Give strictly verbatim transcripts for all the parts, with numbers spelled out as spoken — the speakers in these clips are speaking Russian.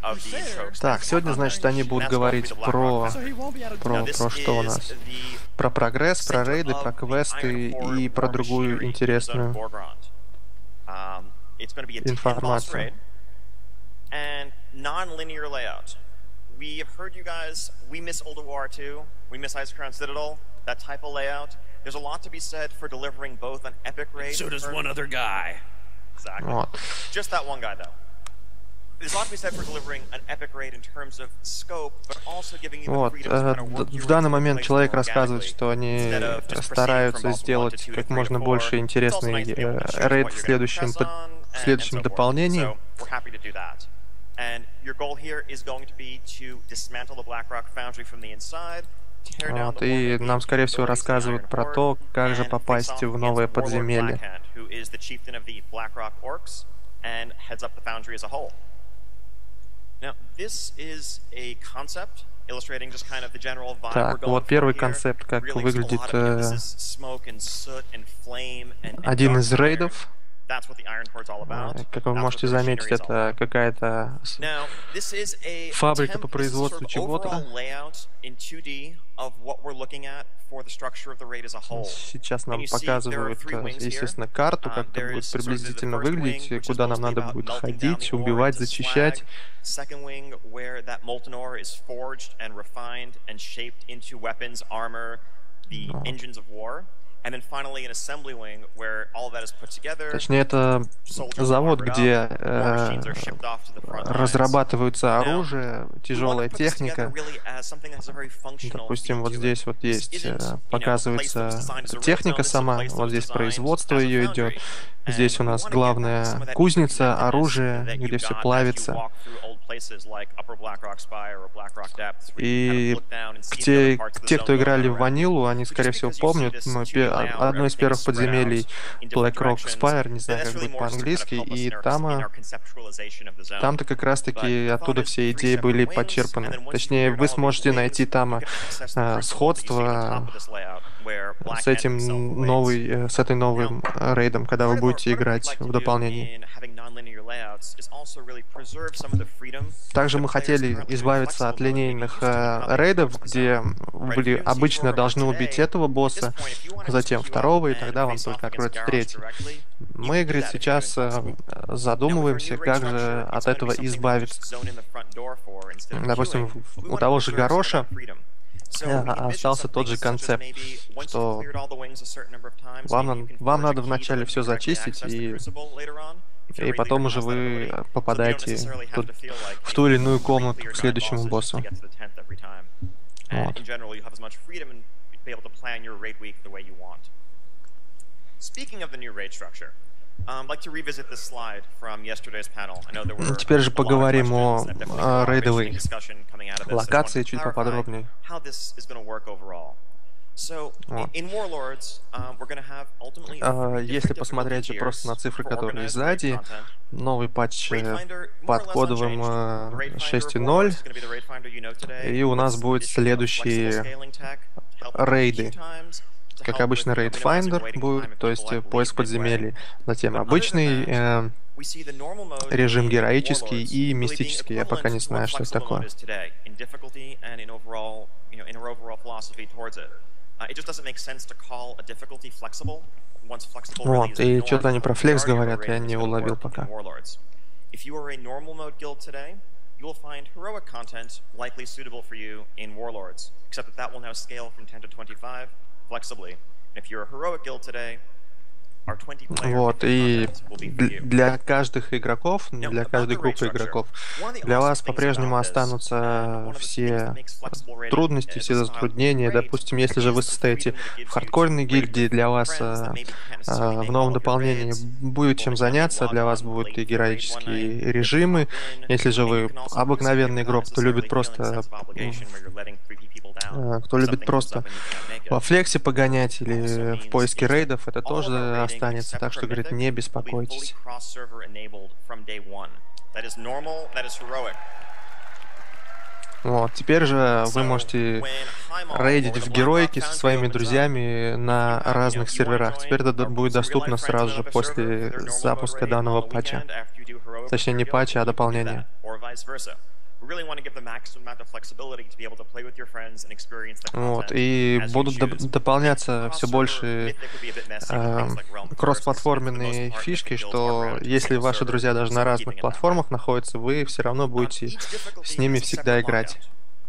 Так, сегодня, значит, они будут говорить про, про, про что у нас? Про прогресс, про рейды, про квесты и про другую интересную информацию. We have heard you guys. We miss Old War two. We miss Ice Crown Citadel. That type of layout. There's a lot to be said for delivering both an epic raid. So does one other guy. Exactly. Вот. Just that one guy, though. There's a lot to be said for delivering an epic raid in terms of scope, but also giving you the freedom to kind of work your way В данный through the момент place человек more рассказывает, organically, что они instead of just proceeding from стараются Baltimore to сделать two to как three можно to больше four. It's also интересный nice to be able to choose рейд what в you're gonna следующем, press под- on в and следующем so forth. дополнении. So we're happy to do that. And your goal here is going to be to dismantle the Blackrock Foundry from the inside. Вот, и нам, скорее всего, рассказывают про то, как же попасть в новое подземелье. Так, вот первый концепт, как выглядит э, один из рейдов. Как вы можете заметить, это какая-то фабрика по производству чего-то. Сейчас нам показывают, естественно, карту, как это будет приблизительно выглядеть, куда нам надо будет ходить, убивать, зачищать. Точнее, это завод, где э, разрабатываются оружие, тяжелая техника. Допустим, вот здесь вот есть, э, показывается техника сама, вот здесь производство ее идет. Здесь у нас главная кузница, оружие, где все плавится. И те, те, кто играли в ванилу, они, скорее всего, помнят, ну, одно из первых подземелий Blackrock Spire, не знаю, как будет по-английски, и там, там-то как раз-таки оттуда все идеи были почерпаны. Точнее, вы сможете найти там а, сходство с этим новый, с этой новым рейдом, когда вы будете играть в дополнении. Также мы хотели избавиться от линейных э, рейдов, где вы обычно должны убить этого босса, затем второго, и тогда вам только откроется третий. Мы, говорит, сейчас э, задумываемся, как же от этого избавиться. Допустим, у того же Гороша остался тот же концепт, что вам, вам надо вначале все зачистить, и, и потом уже вы попадаете тут, в ту или иную комнату к следующему боссу. Вот. Теперь же поговорим о, о рейдовой локации чуть поподробнее. Вот. Если посмотреть же просто на цифры, которые есть сзади, новый патч под кодовым шесть ноль, и у нас будут следующие рейды. Как обычно, Raid Finder будет, то есть поиск подземелий, затем обычный э, режим героический и мистический. Я пока не знаю, что это такое. Вот, и что-то они про флекс говорят, я не уловил пока. You will find heroic content likely suitable for you in Warlords, except that that will now scale from ten to twenty-five flexibly. And if you're a heroic guild today, our twenty player вот, и will be for you. Для каждых игроков, для каждой группы игроков, для вас по-прежнему останутся все трудности, все затруднения. Допустим, если же вы состоите в хардкорной гильдии, для вас а, а, в новом дополнении будет чем заняться, для вас будут и героические режимы. Если же вы обыкновенный игрок, кто любит просто кто любит просто во флексе погонять или в поиске рейдов, это тоже останется, так что, говорит, не беспокойтесь. Вот, теперь же вы можете рейдить в героике со своими друзьями на разных серверах. Теперь это будет доступно сразу же после запуска данного патча. Точнее, не патча, а дополнения. Вот, и будут доп дополняться все больше э, кроссплатформенные фишки, что если ваши друзья даже на разных платформах находятся, вы все равно будете с ними всегда играть.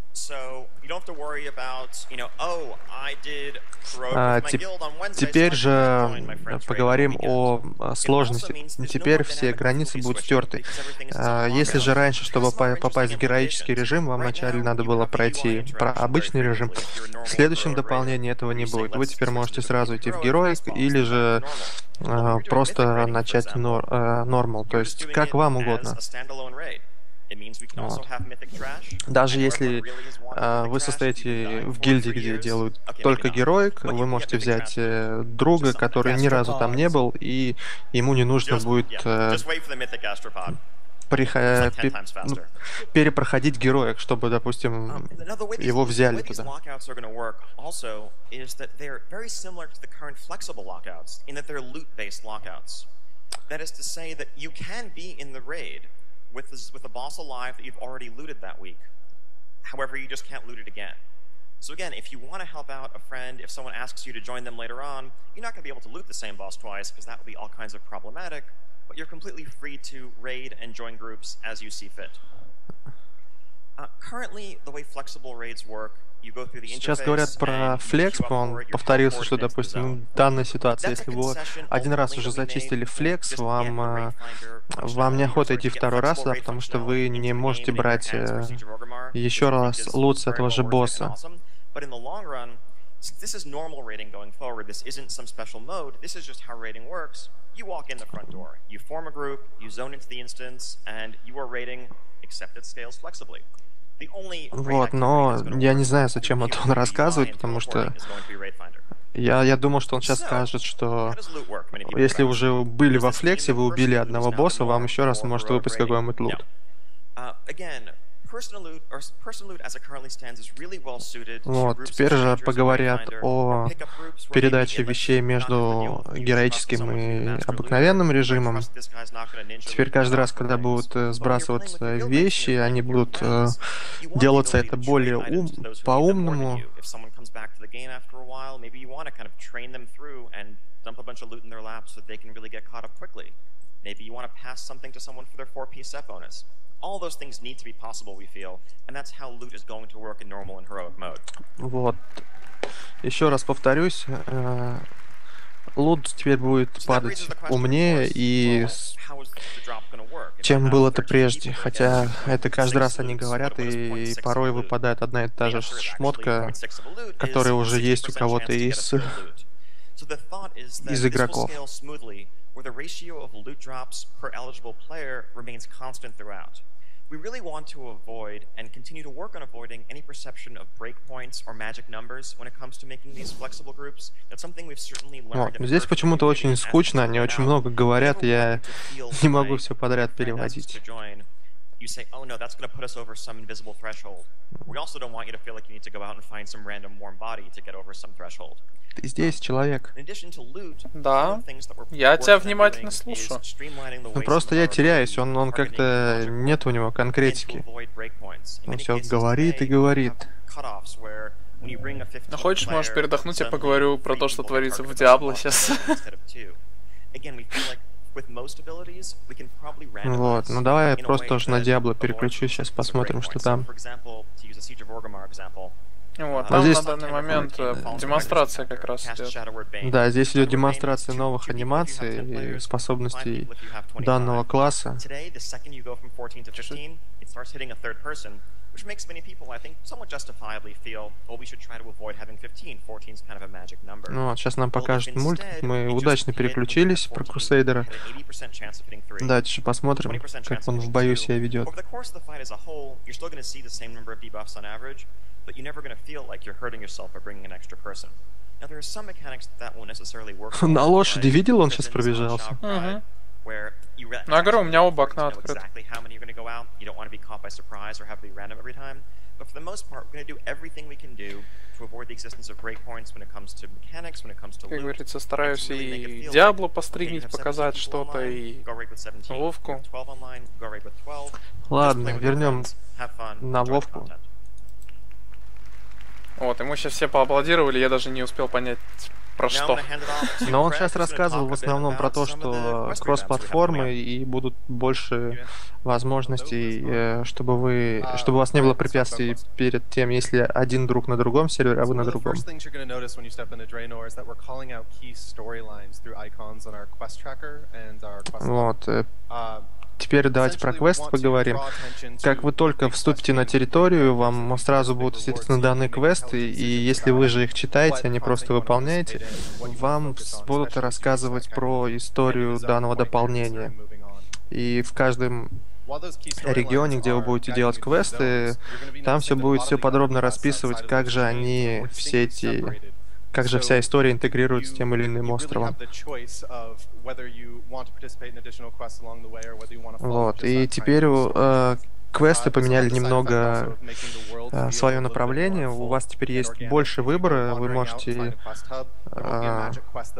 А, теп теперь же поговорим о, о сложности. Теперь все границы будут стерты. А, если же раньше, чтобы по попасть в героический режим, вам вначале надо было пройти про обычный режим, в следующем дополнении этого не будет. Вы теперь можете сразу идти в героик или же а, просто начать нор а, нормал, то есть как вам угодно. Вот. Даже если э, вы состоите в гильдии, где делают только героик, вы можете взять э, друга, который ни разу там не был, и ему не нужно будет э, ну, перепроходить героик, чтобы, допустим, его взяли туда. With, this, with a boss alive that you've already looted that week. However, you just can't loot it again. So again, if you want to help out a friend, if someone asks you to join them later on, you're not going to be able to loot the same boss twice, because that would be all kinds of problematic, but you're completely free to raid and join groups as you see fit. Uh, currently, the way flexible raids work, сейчас говорят про флекс, он повторился, что, допустим, в данной ситуации, если вы один раз уже зачистили флекс, вам, вам неохота идти второй раз туда, потому что вы не можете брать э, еще раз лут с этого же босса. Вот, но я не знаю, зачем это он рассказывает, потому что я, я думал, что он сейчас скажет, что если уже были во флексе, вы убили одного босса, вам еще раз может выпасть какой-нибудь лут. Вот, теперь же поговорят о передаче вещей между героическим и обыкновенным режимом. Теперь каждый раз, когда будут сбрасываться вещи, они будут э, делаться это более ум, по-умному. All those things need to be possible, we feel, and that's how loot is going to work in normal and heroic mode. Вот. Еще раз повторюсь, э, лут теперь будет падать умнее, и чем было это прежде. Хотя это каждый раз они говорят, и порой выпадает одна и та же шмотка, которая уже есть у кого-то из, из игроков. Where the ratio of loot drops per eligible player remains constant throughout. We really want to avoid and continue to work on avoiding any perception of breakpoints or magic numbers when it comes to making these flexible groups. That's something we've certainly learned. Вот, здесь почему-то очень скучно, они очень много говорят, я не могу все подряд переводить. You say, oh no, that's going to put us over some invisible threshold. We also don't want you to feel like you need to go out and find some random warm body to get over some threshold. Ты здесь человек. Да, я тебя внимательно слушаю. Ну, просто я теряюсь, он, он как-то нет у него конкретики. Он все говорит и говорит. Ну, хочешь, можешь передохнуть, я поговорю про то, что творится в Диабло сейчас. Вот, ну давай я просто тоже на Диабло переключу, сейчас посмотрим, что там. Вот, там здесь... на данный момент демонстрация как раз идет. Да, здесь идет демонстрация новых анимаций и способностей данного класса. Which makes many people, I think, somewhat justifiably feel, well, we should try to avoid having fifteen. fourteen is kind of a magic number. Ну, сейчас нам покажут мультик. Мы удачно переключились про Крусейдера. Дальше посмотрим, как он в бою себя ведет. На лошади видел, он сейчас пробежался? Угу. Ну, я говорю, у меня оба окна открыты. But for the most part, we're going to do everything we can do to avoid the existence of breakpoints when it comes to mechanics, when it comes to loot. Как говорится, стараюсь и Диабло постримить, показать что-то, и Вовку. Ладно, вернем на Вовку. Вот, ему сейчас все поаплодировали, я даже не успел понять, про что. Но он сейчас рассказывал в основном про то, что кросс-платформы и будут больше возможностей, чтобы вы, чтобы у вас не было препятствий перед тем, если один друг на другом сервере, а вы на другом. Вот. Теперь давайте про квест поговорим. Как вы только вступите на территорию, вам сразу будут, естественно, даны квесты, и если вы же их читаете, а не просто выполняете, вам будут рассказывать про историю данного дополнения. И в каждом регионе, где вы будете делать квесты, там все будет все подробно расписывать, как же они все эти... как же вся история интегрируется с тем или иным островом. Вот, и теперь э, квесты поменяли немного э, свое направление. У вас теперь есть больше выбора, вы можете... Э,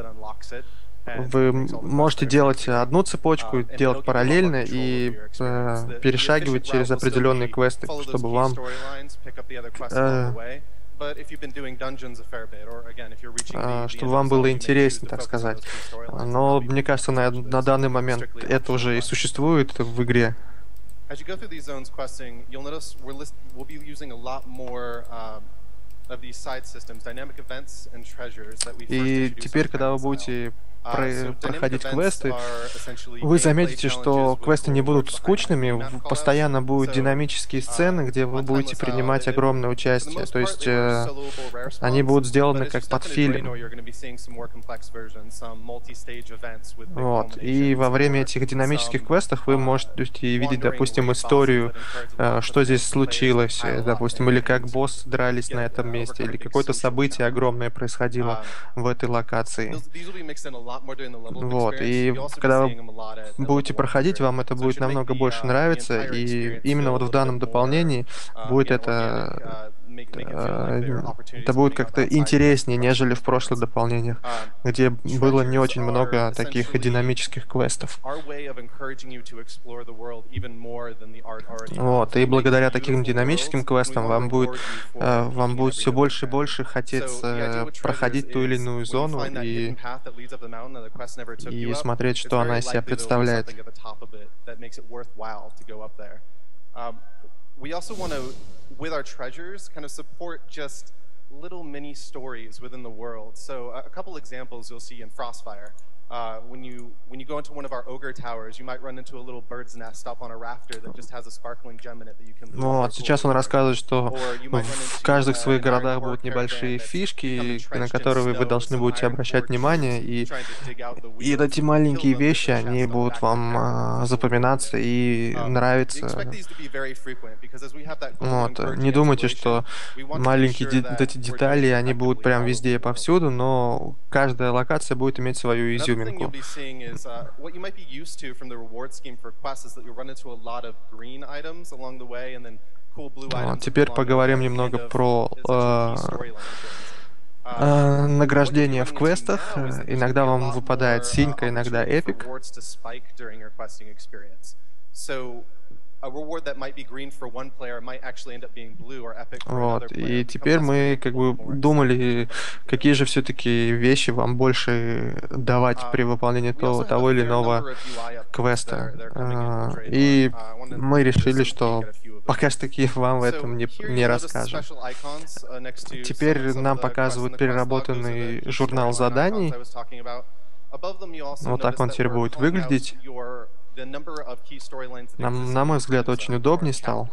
Вы можете делать одну цепочку, делать параллельно и э, перешагивать через определенные квесты, чтобы вам... Э, чтобы вам было интереснее, так сказать. Но мне кажется, на, на данный момент это уже и существует в игре. И теперь, когда вы будете про проходить квесты, вы заметите, что квесты не будут скучными, постоянно будут динамические сцены, где вы будете принимать огромное участие. То есть э, они будут сделаны как под фильм. Вот. И во время этих динамических квестов вы можете видеть, допустим, историю, э, что здесь случилось, допустим, или как боссы дрались на этом месте, или какое-то событие огромное происходило в этой локации. Вот, и когда вы будете проходить, вам это будет намного больше нравиться, и именно вот в данном дополнении будет это... это будет как-то интереснее, нежели в прошлых дополнениях, где было не очень много таких динамических квестов. Вот, и благодаря таким динамическим квестам вам будет, вам будет все больше и больше хотеться проходить ту или иную зону и, и смотреть, что она из себя представляет. We also want to, with our treasures, kind of support just little mini stories within the world. So a couple examples you'll see in Frostfire. Uh, when you when you go into one of our ogre towers, you might run into a little bird's nest up on a rafter that just has a sparkling gem in it that you can. Вот, сейчас он рассказывает, что в каждых своих городах будут небольшие фишки, на которые вы должны будете обращать внимание, и, и эти маленькие вещи, они будут вам uh, запоминаться и нравиться. Вот, не думайте, что маленькие де эти детали, они будут прям везде и повсюду, но каждая локация будет иметь свою изюминку. Вот, теперь поговорим немного про э, э, награждение в квестах. Иногда вам выпадает синька, иногда эпик. Вот, и теперь мы как бы думали, какие же все-таки вещи вам больше давать при выполнении того, того или иного квеста. И мы решили, что пока что таки вам в этом не, не расскажем. Теперь нам показывают переработанный журнал заданий. Вот так он теперь будет выглядеть. Нам, на мой взгляд, очень удобнее стал.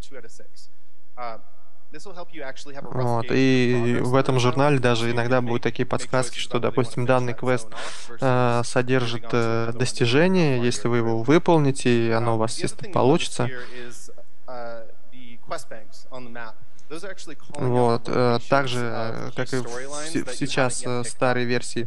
Вот, и в этом журнале даже иногда будут такие подсказки, что, допустим, данный квест э, содержит э, достижение, если вы его выполните, оно у вас, естественно, получится. Вот, также, как и в сейчас старой версии,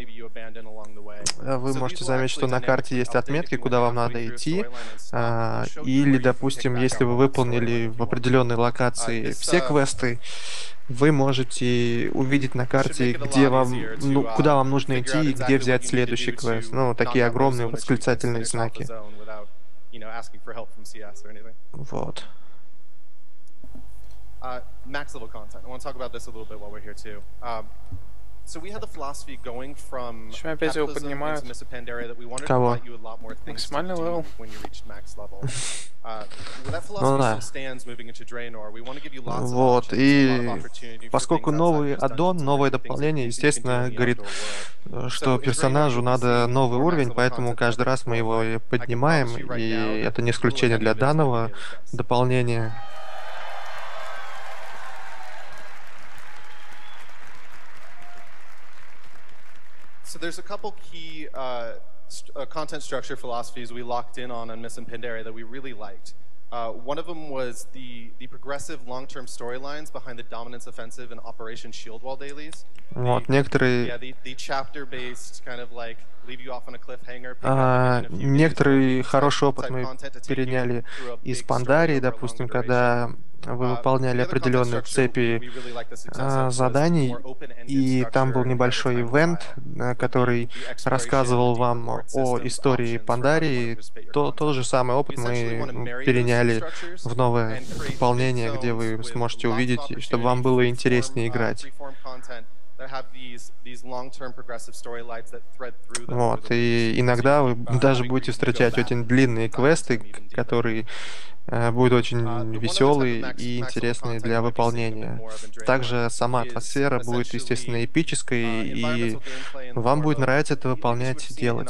вы можете заметить, что на карте есть отметки, куда вам надо идти, или, допустим, если вы выполнили в определенной локации все квесты, вы можете увидеть на карте, где вам, ну, куда вам нужно идти и где взять следующий квест. Ну, такие огромные восклицательные знаки. Вот. Uh, max level content. I want to talk about this a little bit while we're here too. Um, so we had the philosophy going from Cataclysm into Mists of Pandaria that we wanted to provide you a lot more things to do when you reached max level. Uh, that philosophy still stands moving into Draenor. We want to give you lots of вот, options, и a lot of opportunity for поскольку things новый outside just аддон, dungeons and новое dragons, дополнение, things that you can do естественно, in the говорит, outdoor world. что So in персонажу Draenor, you'll надо see новый more max уровень, level поэтому content каждый than ever раз мы его before. и I can поднимаем, promise you right и now that это не you will исключение attend для events on a данного daily basis. дополнения. So there's a couple key uh, st uh, content structure philosophies we locked in on on Mists of Pandaria that we really liked. Uh, one of them was the, the progressive long-term storylines behind the Dominance Offensive and Operation Shield Wall dailies. Вот, некоторые, yeah, the, the chapter-based kind of like leave you off on a cliffhanger. а, некоторый хороший опыт мы переняли из Пандарии, допустим, когда вы выполняли определенные цепи а, заданий, и там был небольшой ивент, который рассказывал вам о истории Пандарии. То, тот же самый опыт мы переняли в новое дополнение, где вы сможете увидеть, чтобы вам было интереснее играть. Вот, и иногда вы даже будете встречать очень длинные квесты, которые э, будут очень веселые и интересные для выполнения. Также сама атмосфера будет, естественно, эпической, и вам будет нравиться это выполнять и делать.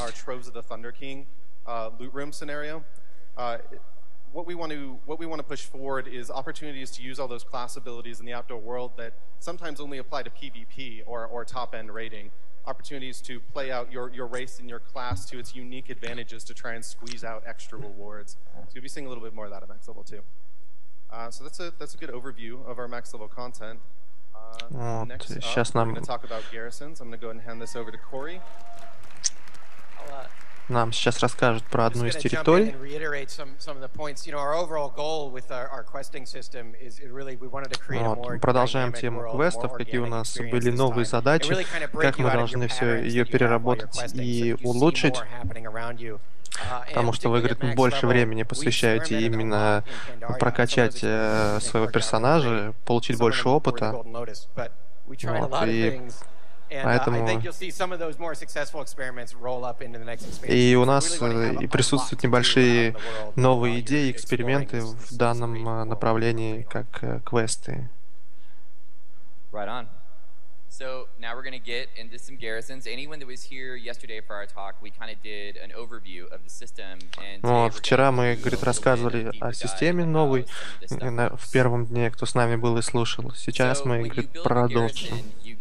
What we want to what we want to push forward is opportunities to use all those class abilities in the outdoor world that sometimes only apply to PvP or or top end raiding. Opportunities to play out your your race and your class to its unique advantages to try and squeeze out extra rewards. So you'll be seeing a little bit more of that at max level too. Uh, so that's a that's a good overview of our max level content. Uh, вот, next up, сейчас we're нам going to talk about garrisons. I'm going to go ahead and hand this over to Corey. Нам сейчас расскажут про одну из территорий. Вот. Мы продолжаем тему квестов, какие у нас были новые задачи, как мы должны все ее переработать и улучшить. Потому что вы, говорит, больше времени посвящаете именно прокачать э, своего персонажа, получить больше опыта. Вот, и поэтому и у нас и присутствуют небольшие новые идеи, эксперименты в данном направлении, как квесты. So now we're going to get into some garrisons. Anyone that was here yesterday for our talk, we kind of did an overview of the system. Вот, вчера мы, говорит, рассказывали о системе новой в первом дне, кто с нами был и слушал. Сейчас мы, говорит, продолжим.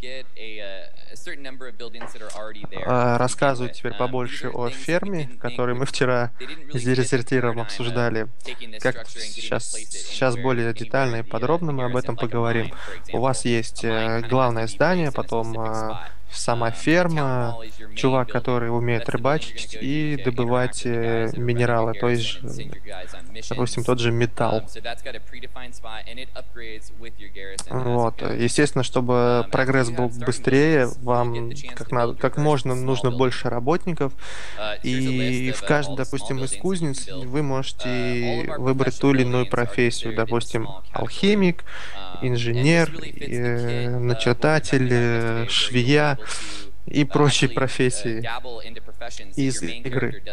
Рассказываю теперь побольше о ферме, которую мы вчера с дезертиром обсуждали. Как сейчас, сейчас более детально и подробно мы об этом поговорим. У вас есть главное здание, потом сама ферма, чувак, который умеет рыбачить и добывать минералы, то есть, допустим, тот же металл. Вот. Естественно, чтобы прогресс был быстрее, вам как, надо, как можно нужно больше работников, и в каждой, допустим, из кузнец вы можете выбрать ту или иную профессию, допустим, алхимик, инженер, начертатель, швея и прочие профессии из игры.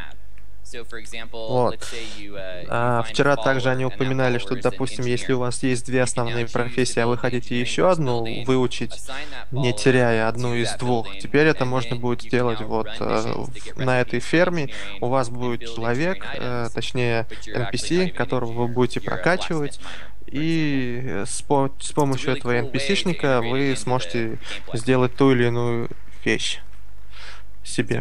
Вот. А вчера также они упоминали, что, допустим, если у вас есть две основные профессии, а вы хотите еще одну выучить, не теряя одну из двух, теперь это можно будет сделать вот на этой ферме. У вас будет человек, точнее эн пи си, которого вы будете прокачивать, и с, по с помощью этого эн пи си-шника вы сможете сделать ту или иную вещь. себе.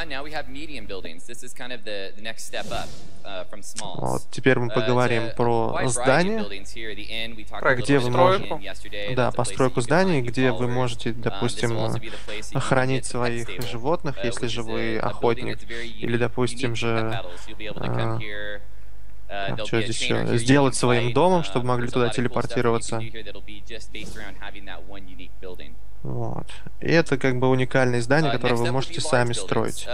Вот, теперь мы поговорим про здание, где вы можете, да, постройку зданий, где вы можете, допустим, хранить своих животных, если же вы охотник, или, допустим, же, а, что здесь еще, сделать своим домом, чтобы могли туда телепортироваться. Вот. И это как бы уникальные здания, которые вы можете сами строить.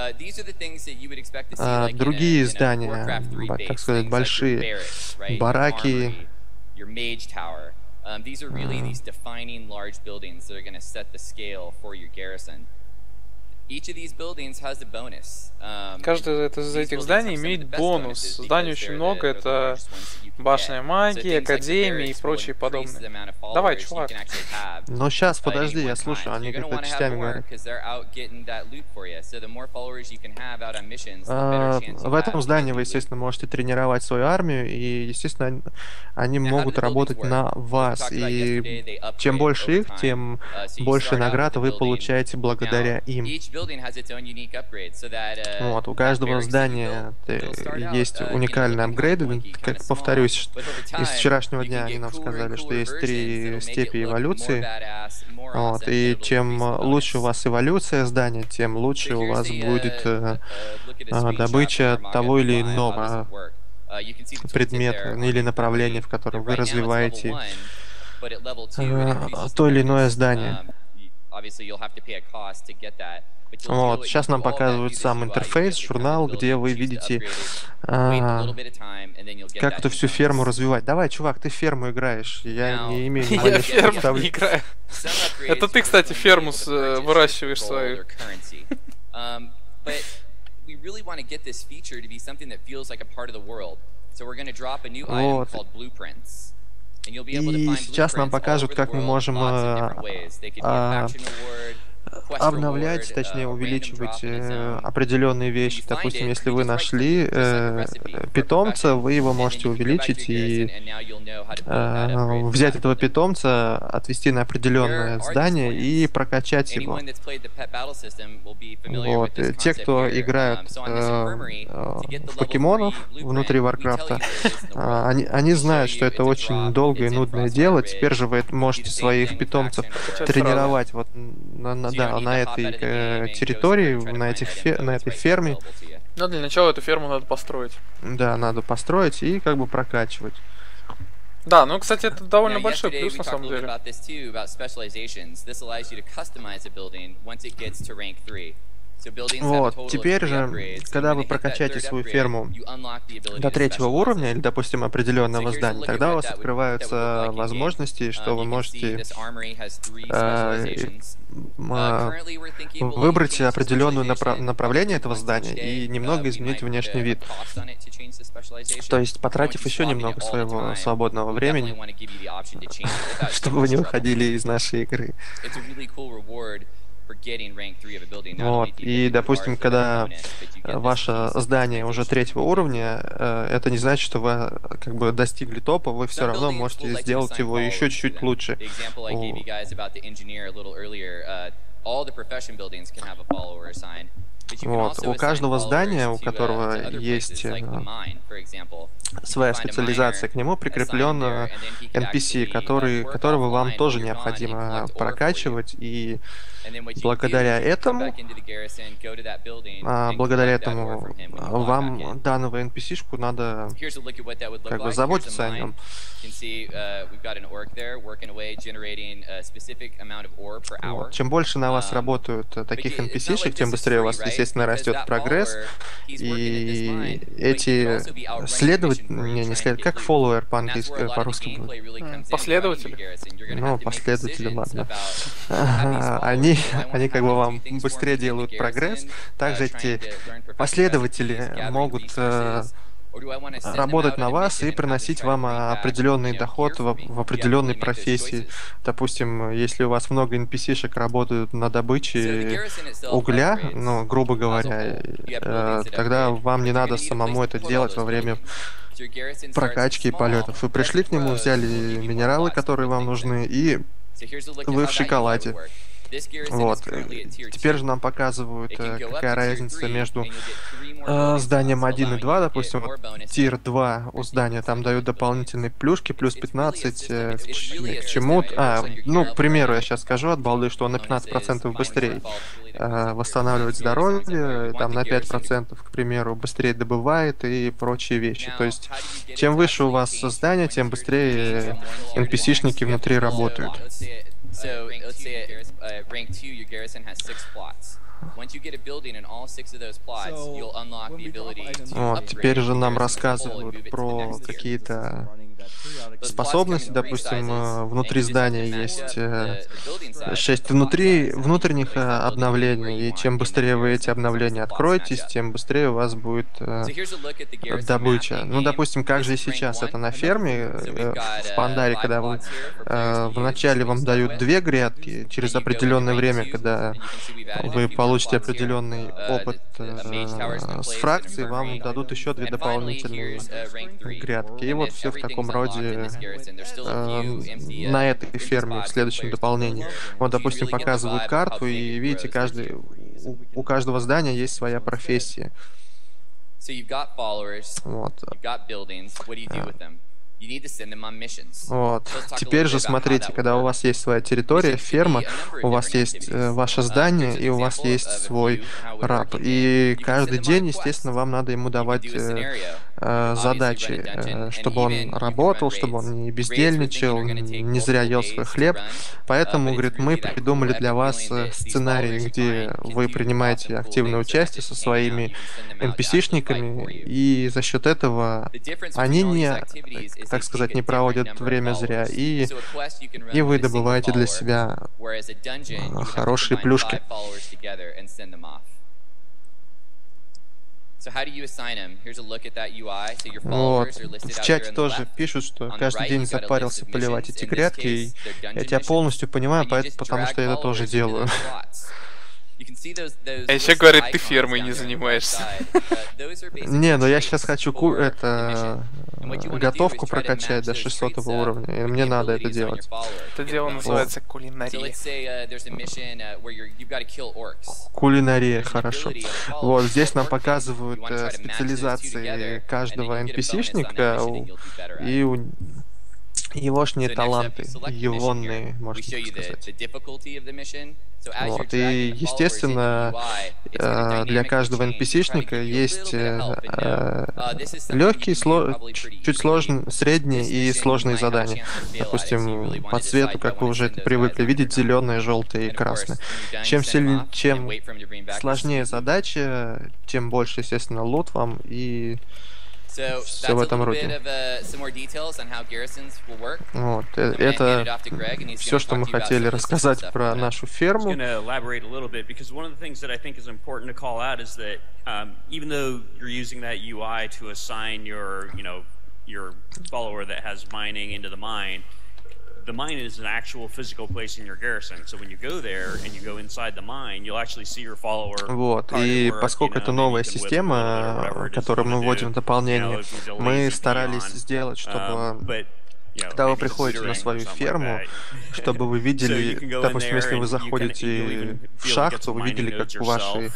А другие здания, так сказать, большие бараки, Каждое из этих зданий имеет бонус. Зданий очень много, это башня магии, академии и прочие подобные. Давай, чувак. Но сейчас, подожди, я слушаю, они как-то частями говорят. А, в этом здании вы, естественно, можете тренировать свою армию, и, естественно, они могут работать на вас. И чем больше их, тем больше наград вы получаете благодаря им. Вот, у каждого здания есть уникальные апгрейды. Как повторюсь, из вчерашнего дня они нам сказали, что есть три степени эволюции. Вот, и чем лучше у вас эволюция здания, тем лучше у вас будет э, э, добыча того или иного предмета или направления, в котором вы развиваете э, то или иное здание. Вот, сейчас нам показывают сам интерфейс, журнал, где вы видите, а, как эту всю ферму развивать. Давай, чувак, ты в ферму играешь. Я не имею ни малейшего Я в ферму не играю. Это ты, кстати, ферму выращиваешь свою. Вот. И сейчас нам покажут, как мы можем а, а, обновлять, точнее увеличивать э, определенные вещи. Допустим, если вы нашли э, питомца, вы его можете увеличить и э, взять этого питомца, отвести на определенное здание и прокачать его. Вот. Те, кто играют э, в покемонов внутри Варкрафта, э, они, они знают, что это очень долгое и нудное дело. Теперь же вы можете своих питомцев тренировать вот на, на Да, на этой э, территории, на, этих фе на этой ферме. Но для начала эту ферму надо построить. Да, надо построить и как бы прокачивать. Да, ну, кстати, это довольно большой плюс на самом деле. Вот, теперь же, когда вы прокачаете свою ферму до третьего уровня, или, допустим, определенного здания, тогда у вас открываются возможности, что вы можете э, выбрать определенное направ направление этого здания и немного изменить внешний вид. То есть, потратив еще немного своего свободного времени, чтобы вы не выходили из нашей игры. Вот. И, допустим, когда ваше здание уже третьего уровня, это не значит, что вы как бы достигли топа, вы все равно можете сделать его еще чуть-чуть лучше. Вот. У каждого здания, у которого есть своя специализация, к нему прикреплен эн пи си, который, которого вам тоже необходимо прокачивать, и благодаря этому, а, благодаря этому вам данного эн пи си-шку надо как бы заботиться о нем. Вот. Чем больше на вас работают таких эн пи си-шек, тем быстрее у вас, естественно, растет прогресс, и эти следователи, не, не след... как follower по-английски, по-русски будет? Последователи? Ну, последователи, ладно. Они, они как бы вам быстрее делают прогресс. Также эти последователи могут э, работать на вас и приносить вам определенный доход в, в определенной профессии. Допустим, если у вас много эн пи си-шек работают на добыче угля, ну, грубо говоря, э, тогда вам не надо самому это делать во время прокачки и полетов. Вы пришли к нему, взяли минералы, которые вам нужны, и вы в шоколаде. Вот. Теперь же нам показывают, какая разница между э, зданием один и два. Допустим, вот, тир два у здания там дают дополнительные плюшки, плюс пятнадцать э, к, к чему. А, ну, к примеру, я сейчас скажу от балды, что он на пятнадцать процентов быстрее э, восстанавливает здоровье, там на пять процентов, к примеру, быстрее добывает и прочие вещи. То есть, чем выше у вас здание, тем быстрее эн пи си-шники внутри работают. So let's say at uh, rank two, your garrison has six plots. Once you get a building in all six of those plots, you'll unlock the ability to Вот, теперь же нам рассказывают про какие-то способности. Допустим, внутри здания есть шесть внутри, внутренних обновлений, и чем быстрее вы эти обновления откроетесь, тем быстрее у вас будет э, добыча. Ну, допустим, как же и сейчас это на ферме, э, в Пандаре, когда вы э, вначале вам дают две грядки, через определенное время, когда вы получите определенный опыт э, с фракцией, вам дадут еще две дополнительные грядки. И вот все в таком роде э, на этой ферме в следующем дополнении. Вот, допустим, показывают карту, и видите, каждый, у, у каждого здания есть своя профессия. Вот. Вот. Теперь же смотрите, когда у вас есть своя территория, ферма, у вас есть э, ваше здание, и у вас есть свой раб. И каждый день, естественно, вам надо ему давать э, э, задачи, э, чтобы он работал, чтобы он не бездельничал, не зря ел свой хлеб. Поэтому, говорит, мы придумали для вас сценарий, где вы принимаете активное участие со своими эн пи си-шниками, и за счет этого они не, так сказать, не проводят время зря, и, и вы добываете для себя хорошие плюшки. Вот. В чате тоже пишут, что каждый день запарился поливать эти грядки, и я тебя полностью понимаю, потому что я это тоже делаю. А еще говорит, ты фермой не занимаешься. Не, но я сейчас хочу ку это готовку прокачать до шестисотого уровня, и мне надо это делать. Это дело называется кулинария. Кулинария, хорошо. Вот, здесь нам показывают э, специализации каждого эн пи си-шника и у егошние таланты, егонные, можно сказать. Вот, и, естественно, для каждого эн пи си-шника есть легкие, чуть сложные, средние и сложные задания. Допустим, по цвету, как вы уже это привыкли видеть, зеленые, желтые и красные. Чем сильнее, чем сложнее задача, тем больше, естественно, лут вам и все в этом роде. Вот, это все, что мы хотели рассказать про нашу ферму. The mine is an actual physical place in your garrison. So when you go there and you go inside the mine, you'll actually see your follower. Вот, и поскольку это новая система, которую мы вводим в дополнение, мы старались сделать, чтобы когда вы приходите на свою ферму, чтобы вы видели, допустим, если вы заходите в шахту, вы видели, как ваши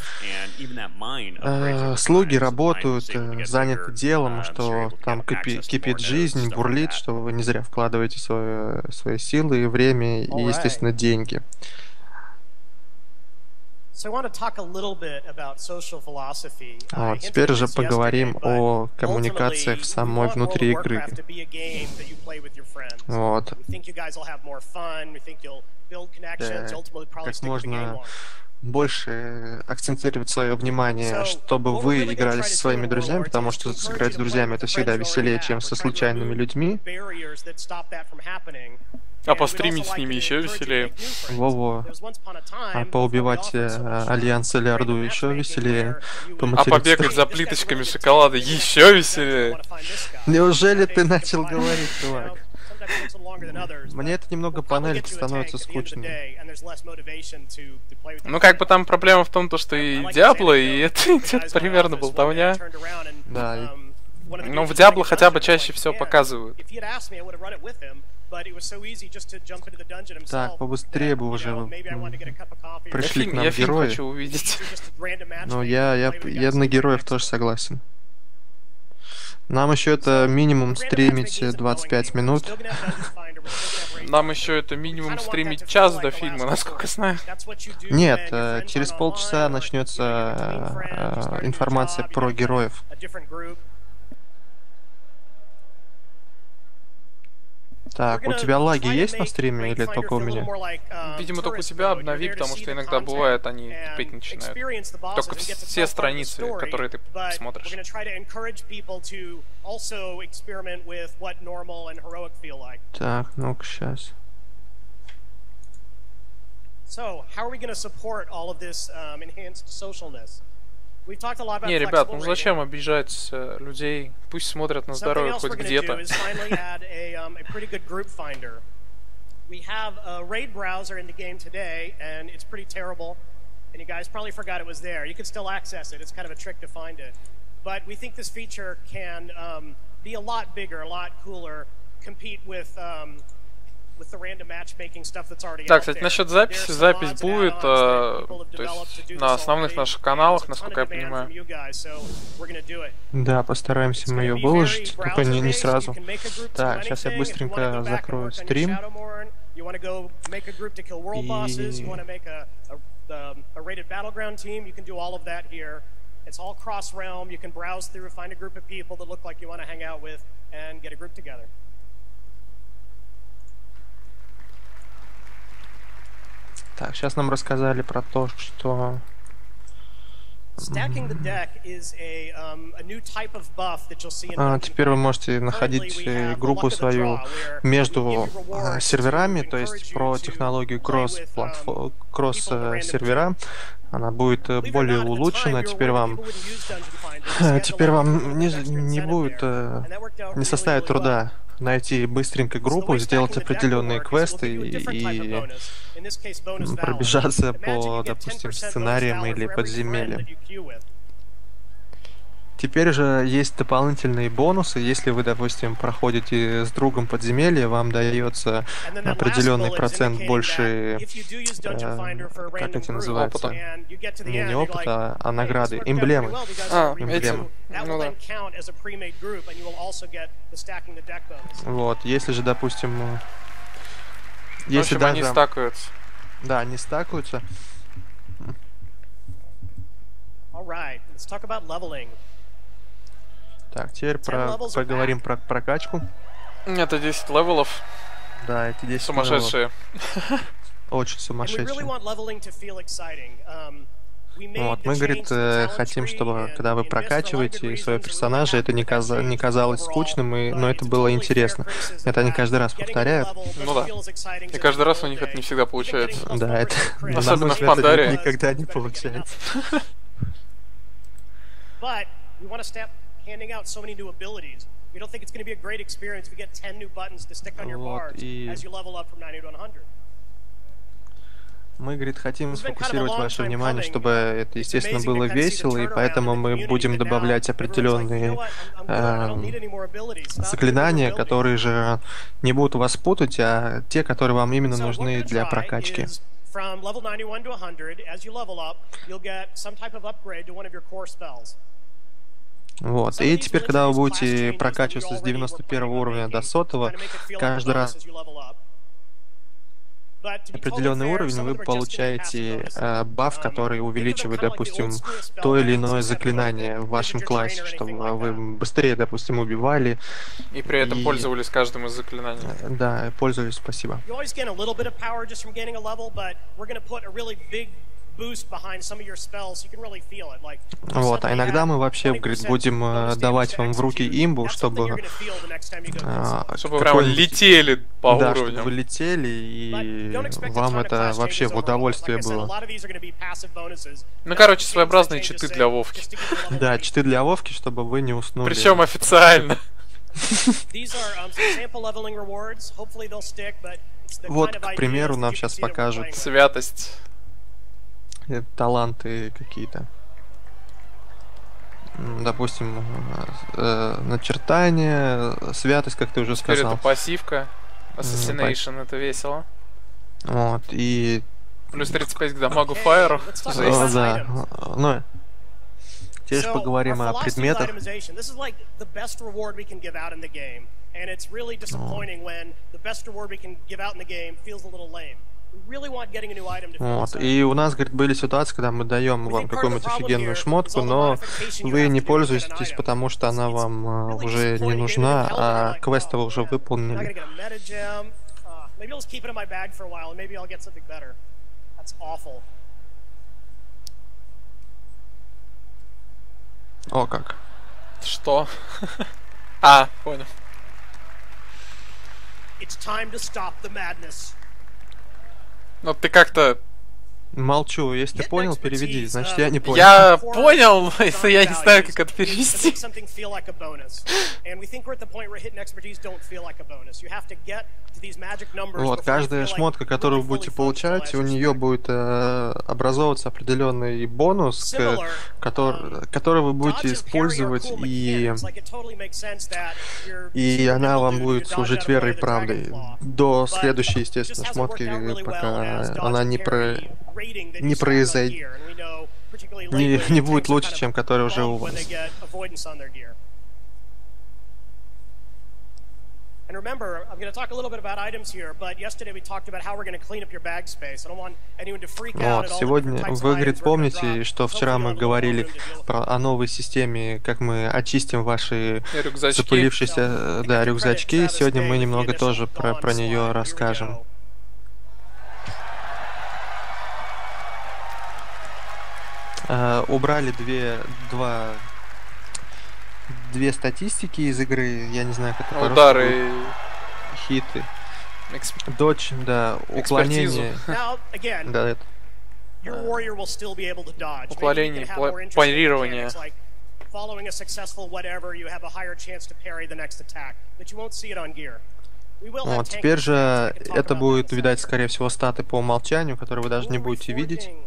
э, слуги работают, э, заняты делом, что там кипи, кипит жизнь, бурлит, что вы не зря вкладываете свои, свои силы, время и, естественно, деньги. Вот, теперь же поговорим о коммуникациях самой внутри игры. Вот. Да, как можно больше акцентировать свое внимание, чтобы вы играли со своими друзьями, потому что сыграть с друзьями это всегда веселее, чем со случайными людьми. А постримить с ними еще веселее. Во-во. А поубивать э, Альянс или Орду еще веселее. А побегать за плиточками шоколада еще веселее. Неужели ты начал говорить, чувак? Мне это немного панель становится скучно. Ну как бы там проблема в том, то, что и Диабло, и это идет примерно болтовня. Да, Ну, в Диабло хотя бы чаще всего показывают. Так, побыстрее бы уже пришли к нам я герои. фильм хочу увидеть. Но я, я, я на героев тоже согласен. Нам еще это минимум стримить двадцать пять минут. Нам еще это минимум стримить час до фильма, насколько знаю. Нет, через полчаса начнется э, информация про героев. Так, у тебя лаги есть на стриме или только у меня? Видимо, только у тебя обнови, потому что иногда бывает, они тупить начинают. Только все страницы, которые ты смотришь. Так, ну-ка, сейчас. Не, ребят, ну зачем обижать э, людей? Пусть смотрят на здоровье хоть где-то. We have a raid browser in the game today, and it's pretty terrible. And you guys probably forgot it was there. You can still access it. It's kind of a trick to find it. But we think this feature can um, be a lot bigger, a lot cooler, compete with um, with the random matchmaking stuff that's already out there. Так, кстати, насчет записи, запись будет, э, то есть на основных наших каналах, насколько я понимаю. Да, постараемся мы ее выложить, только не, не сразу. Так, сейчас я быстренько закрою стрим. И... It's all cross-realm. You can browse through, find a group of people that look like you want to hang out with, and get a group together. Так, сейчас нам рассказали про то, что... А, теперь вы можете находить группу свою между а, серверами, то есть про технологию кросс-сервера. Она будет более улучшена. Теперь вам, теперь вам не, не будет, не составит труда найти быстренько группу, сделать определенные квесты и, и пробежаться по, допустим, сценариям или подземельям. Теперь же есть дополнительные бонусы. Если вы, допустим, проходите с другом подземелье, вам дается определенный процент больше, э, как это называется, не, не опыта, а награды, эмблемы. А, эмблемы. Ну, да. Вот, если же, допустим, если в общем, даже... они стакаются. Да, они стакаются. Так, теперь про, поговорим про прокачку. Это десять левелов. Да, эти десять сумасшедшие. Левелов. Очень сумасшедшие. Вот, мы, говорит, хотим, чтобы, когда вы прокачиваете своего персонажа, это не, каза не казалось скучным, и, но это было интересно. Это они каждый раз повторяют. Ну да. И каждый раз у них это не всегда получается. Да, это... Особенно в Пандаре. Никогда не получается. We want to stop handing out so many new abilities. We don't think it's going to be a great experience if you get ten new buttons to stick on your cards as you level up from ninety to one hundred. Мы, говорит, хотим сфокусировать ваше внимание, чтобы это, естественно, было весело, и поэтому мы будем добавлять определенные э, заклинания, которые же не будут вас путать, а те, которые вам именно нужны для прокачки. Вот, и теперь, когда вы будете прокачиваться с девяносто первого уровня до сотого, каждый раз определенный уровень вы получаете э, баф, который увеличивает, допустим, то или иное заклинание в вашем классе, чтобы вы быстрее, допустим, убивали. И при этом и... пользовались каждым из заклинаний. Да, пользовались, спасибо. Вот, а иногда мы вообще, говорит, будем э, давать вам в руки имбу, чтобы... Э, чтобы вы прямо летели по да, уровням. чтобы вы летели, и вам это вообще в удовольствие было. Ну, короче, своеобразные читы для Вовки. Да, читы для Вовки, чтобы вы не уснули. Причем официально. Вот, к примеру, нам сейчас покажут... Святость. Таланты какие-то. допустим, э, начертание, святость, как ты уже Теперь сказал. это пассивка. Assassination, это весело. Вот, и... Плюс тридцать пять к дамагу Fire. О, да. Ну, теперь So, поговорим our о philosophy of предметах. itemization, this is like the best reward we can give out in the game, and it's really disappointing when the best reward we can give out in the game feels a little lame. We really want getting a new item to feel Вот. exciting. И у нас, говорит, были ситуации, когда мы даем вам какую-нибудь офигенную шмотку, но вы не пользуетесь, потому что она вам э, уже не нужна, а квесты вы уже I'm not gonna выполнили. get a meta gem. Uh, maybe I'll just keep it in my bag for a while, and maybe I'll get something better. That's awful. О, как. Что? А, понял. It's time to stop the madness. Ну ты как-то... Молчу. Если ты понял, переведи. Значит, я не понял. Я понял, но если я не знаю, как это перевести. Вот, каждая шмотка, которую вы будете получать, у нее будет э, образовываться определенный бонус, к, который, который вы будете использовать, и, и она вам будет служить верой и правдой до следующей, естественно, шмотки, пока она не, про, не произойдет, не, не будет лучше, чем которая уже у вас. And remember, I'm going to talk a little bit about items here, but yesterday we talked about how we're going to clean up your bag space. I don't want anyone to freak out Вот, at all the сегодня different types вы, of говорит, items we're going to помните, drop. что вчера мы говорили про, о новой системе, как мы очистим ваши Рюкзачки. запылившиеся, да, рюкзачки. Сегодня мы немного тоже про, про нее расскажем. Uh, убрали две, два, две статистики из игры, я не знаю, как это по-русски Удары. будет. Хиты. Эксп... Дочь, да, уклонение. Now, again, Да, это. your warrior will still be able to dodge. Уклонение, Maybe you can have пла- more interesting парирование. mechanics, like following a successful whatever, you have a higher chance to parry the next attack, but you won't see it on gear. We will have Вот, tank теперь mechanics, же we can talk это about будет, that in a видать, second. скорее всего, статы по умолчанию, которые вы даже не будете видеть. Reforging.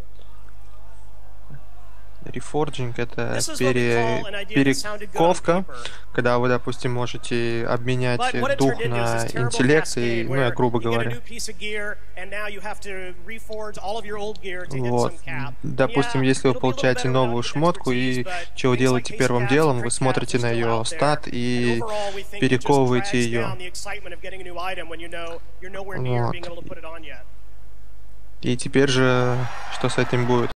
Рефорджинг — это This is what we пере... call an idea that sounded good on перековка, paper. когда вы, допустим, можете обменять But what it дух turned into is на this terrible интеллект, и, cascade ну, я where грубо you get a говоря. new piece of gear, and now you have to reforge all of your old gear to hit Вот. some cap. Допустим, Yeah, если вы it'll be a little получаете better новую without шмотку и expertise, but что вы things делаете like первым haste делом, caps вы and crit смотрите caps на are still ее out there. стат и And overall, we think it just перековываете drags ее. down the excitement of getting a new item when you know you're nowhere near Вот. being able to put it on yet. И теперь же, что с этим будет?